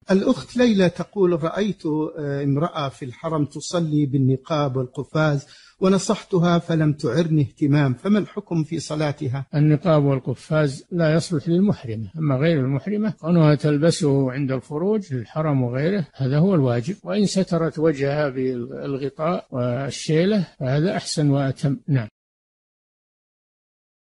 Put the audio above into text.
الأخت ليلى تقول: رأيت امرأة في الحرم تصلي بالنقاب والقفاز ونصحتها فلم تعرني اهتمام، فما الحكم في صلاتها؟ النقاب والقفاز لا يصلح للمحرمة، أما غير المحرمة كونها تلبسه عند الخروج للحرم وغيره هذا هو الواجب، وإن سترت وجهها بالغطاء والشيلة فهذا أحسن وأتم. نعم.